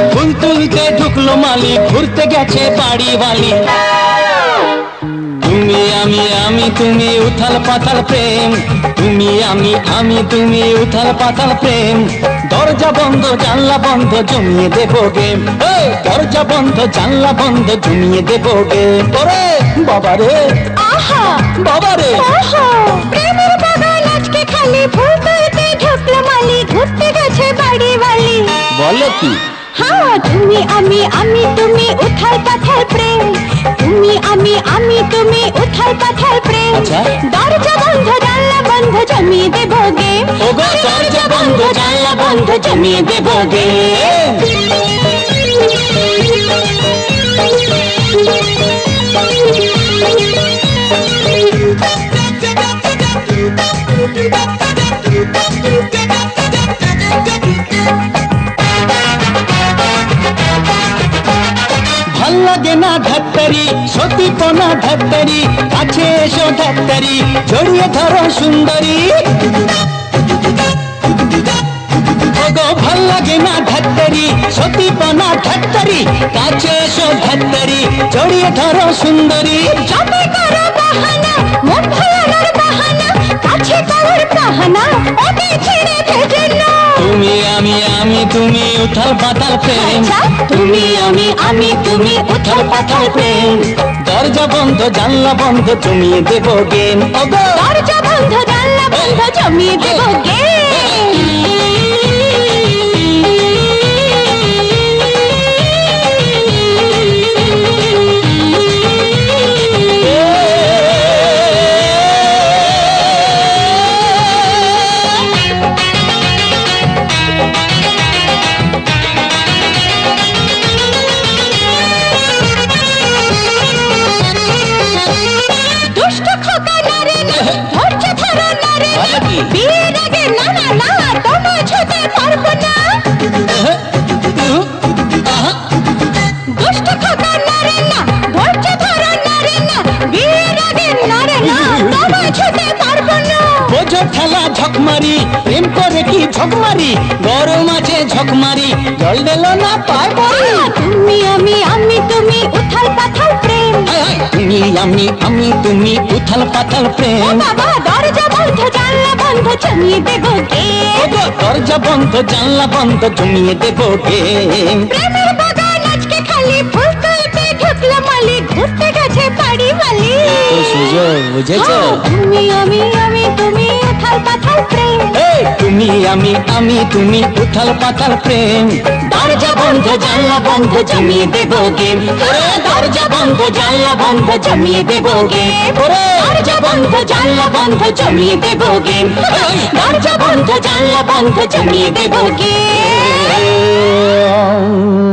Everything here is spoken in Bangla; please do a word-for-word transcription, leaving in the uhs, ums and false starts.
ফুল তুলতে ঢুকলো মালি, ঘুরতে গেছে বাড়ি বালি। তুমি আমি আমি তুমি উথাল পাথাল প্রেম, তুমি আমি আমি তুমি উথাল পাথাল প্রেম। দরজা বন্ধ জানলা বন্ধ জমিয়ে দেবো গেম, দরজা বন্ধ জানলা বন্ধ জমিয়ে দেবো গেম। ওরে বাবারে আহা বাবারে, প্রেমের বাগান আজকে খালি, ফুল তুলতে ঢুকলো মালি, ঘুরতে গেছে বাড়ি বালি। বলো কি? হ্যাঁ, তুমি আমি আমি তুমি উথাল পাথাল প্রেম, তুমি আমি আমি তুমি উথাল পাথাল প্রেম। আচ্ছা। দরজা বন্ধ জানলা বন্ধ জমিয়ে দেবো গেম, ওগো দরজা বন্ধ জানলা বন্ধ জমিয়ে দেবো গেম। ভাল লাগে না ধাত্তারি, সতীপনা ধাত্তারি, কাছে এসো ধাত্তারি, জড়িয়ে ধরো সুন্দরী। ওগো ভাল লাগে না ধাত্তারি, সতীপনা ধাত্তারি, কাছে এসো ধাত্তারি, জড়িয়ে ধরো সুন্দরী। যবে করো বাহানা, মন ভাঙানোর বাহানা, কাছে করার বাহানা, ওকে ছেড়ে ভেজে না। তুমি আমি আমি তুমি উথাল পাতাল প্রেম, তুমি আমি আমি তুমি উথাল পাতাল প্রেম। দরজা বন্ধ জানলা বন্ধ জমিয়ে দেবো গেম, ওগো দরজা বন্ধ জানলা বন্ধ জমিয়ে দেবো গেম। বিয়ের আগে না না না তোমা ছুতে পারবো না, দুষ্ট খোকা নারে না, ধৈর্য ধরো নারে না, বিয়ের আগে নারে না তোমা ছুতে পারবো না। বোঝো ঠেলা ঝকমারি, প্রেম করে কি ঝকমারি, গরম আছে ঝকমারি, জল দিলো না পায় পড়ি। তুমি আমি আমি তুমি উথাল পাথাল প্রেম, তুমি আমি আমি তুমি উথাল পাথাল ও প্রেম। বাবা দরজা বন্ধ জানলা বন্ধ জমিয়ে দেবো গেম, দরজা বন্ধ জানলা বন্ধ জমিয়ে দেবো গেম। প্রেমের বাগান আজকে খালি, ফুল তুলতে ঢুকলো মালি, ঘুরতে গেছে বাড়ি বালি। সুযোগ বুঝেছো? তুমি আমি আমি তুমি উথাল পাথাল প্রেম, তুমি আমি আমি তুমি উথাল পাতাল প্রেম। দরজা বন্ধ জানলা বন্ধ জমিয়ে দেবো গেম, দরজা বন্ধ জানলা বন্ধ জমিয়ে দেবো গেম, দরজা বন্ধ জানলা বন্ধ জমিয়ে দেবো গেম, দরজা বন্ধ জানলা বন্ধ জমিয়ে দেবো গেম।